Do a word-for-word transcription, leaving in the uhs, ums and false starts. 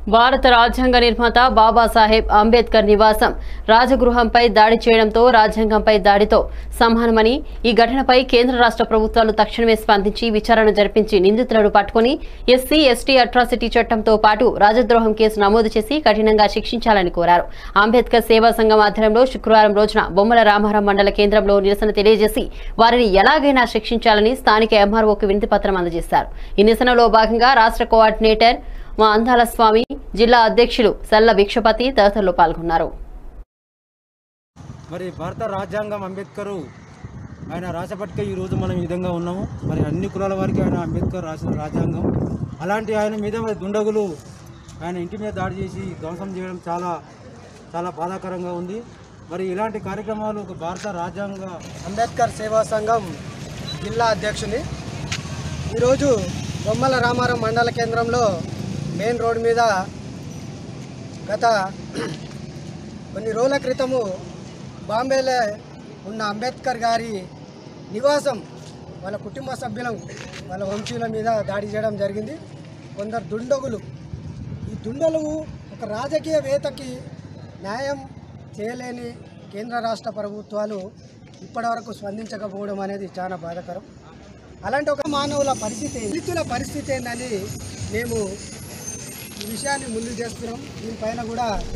భారత రాజ్యాంగ నిర్మాత బాబాసాహెబ్ అంబేద్కర్ నివాసం రాజగృహంపై దాడి చేయడంతో రాజ్యాంగంపై దాడితో సమానమని, ఈ ఘటనపై కేంద్ర రాష్ట్ర ప్రభుత్వాలు తక్షణమే స్పందించి విచారణ జరిపించి నిందితులను పట్టుకుని ఎస్సీ ఎస్టీ అట్రాసిటీ చట్టంతో పాటు రాజద్రోహం కేసు నమోదు చేసి కఠినంగా శిక్షించాలని కోరారు. అంబేద్కర్ సేవా సంఘం ఆధ్వర్యంలో శుక్రవారం రోజున బొమ్మల రామారం మండల కేంద్రంలో నిరసన తెలియజేసి వారిని ఎలాగైనా శిక్షించాలని స్థానిక ఎంఆర్ఓకి వినతి పత్రం అందజేశారు. ఈ నిరసనలో భాగంగా రాష్ట్ర కోఆర్డినేటర్ మా అందాల స్వామి, జిల్లా అధ్యక్షులు సల్ల భిక్షపతి తదితరులు పాల్గొన్నారు. మరి భారత రాజ్యాంగం అంబేద్కర్ ఆయన రాసపట్టుకే ఈ రోజు మనం ఈ విధంగా ఉన్నాము. మరి అన్ని కులాల వారికి ఆయన అంబేద్కర్ రాసిన రాజ్యాంగం. అలాంటి ఆయన మీద మరి దుండగులు ఆయన ఇంటి మీద దాడి చేసి ధ్వంసం చేయడం చాలా చాలా బాధాకరంగా ఉంది. మరి ఇలాంటి కార్యక్రమాలు భారత రాజ్యాంగ అంబేద్కర్ సేవా సంఘం జిల్లా అధ్యక్షుని ఈరోజు బొమ్మల రామారం మండల కేంద్రంలో మెయిన్ రోడ్ మీద గత కొన్ని రోజుల క్రితము బాంబేలో ఉన్న అంబేద్కర్ గారి నివాసం వాళ్ళ కుటుంబ సభ్యుల వాళ్ళ వంశీయుల మీద దాడి చేయడం జరిగింది. కొందరు దుండగులు ఈ దుండలు ఒక రాజకీయవేత్తకి న్యాయం చేయలేని కేంద్ర రాష్ట్ర ప్రభుత్వాలు ఇప్పటివరకు స్పందించకపోవడం అనేది చాలా బాధాకరం. అలాంటి ఒక మానవుల పరిస్థితి దళితుల పరిస్థితి ఏందని మేము ఈ విషయాన్ని ముందు చేస్తున్నాం. దీనిపైన కూడా